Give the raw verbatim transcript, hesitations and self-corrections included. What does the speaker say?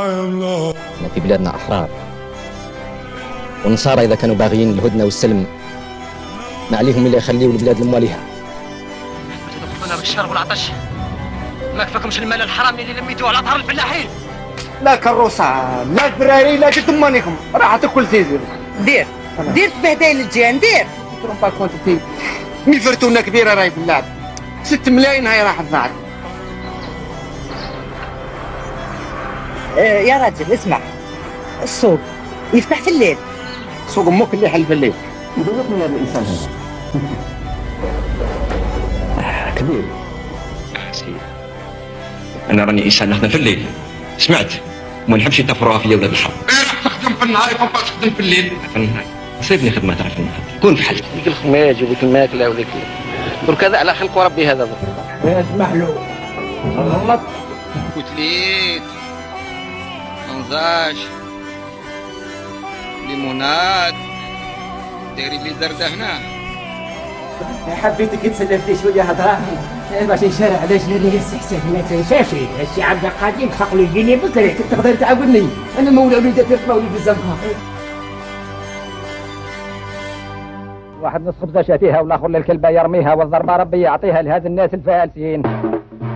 احنا في بلادنا احرار، والنصارى اذا كانوا باغيين الهدنه والسلم ما عليهم الا يخليوا البلاد لمواليها. تدخلونا بالشر والعطش، ما كفاكمش المال الحرام اللي لميتوه على ظهر الفلاحين. لا كروسه لا دراري لا تمانيكم راح تاكل زيزو. دير دير تبهدين الجيران دير ترومبا كنت في مي فرتونه كبيره راهي في اللعب. ست ملايين هاي راح تضاعف. آه يا راجل اسمع، السوق يفتح في الليل. سوق امك اللي يحل في الليل. يضربني هذا الانسان هذا. كبير. سيدي انا راني انسان نخدم في الليل، سمعت؟ وما نحبش يتفروها فيا ولاد الحرام. راح تخدم في النهار يكون باش تخدم في الليل. في النهار سيبني خدمه تاع في النهار، كون في حالك. ديك الخماج وديك الماكله وديك درك هذا على خلق ربي هذا. اسمح له غلط. كتليت طنجاج ليموناد دايري لي زردة هنا. حبيتك تسلف لي شويه هضره باش نشارع علاش نرمي الاستحسان ما تنساش الشي عبد القديم خلق لي يجيني بكري كنت تقدر تعاوني انا مولى وليداتي رفاولي في الزنقه. واحد نص خبزه شاتيها والاخر للكلبه يرميها والضربه ربي يعطيها لهذا الناس الفالسين.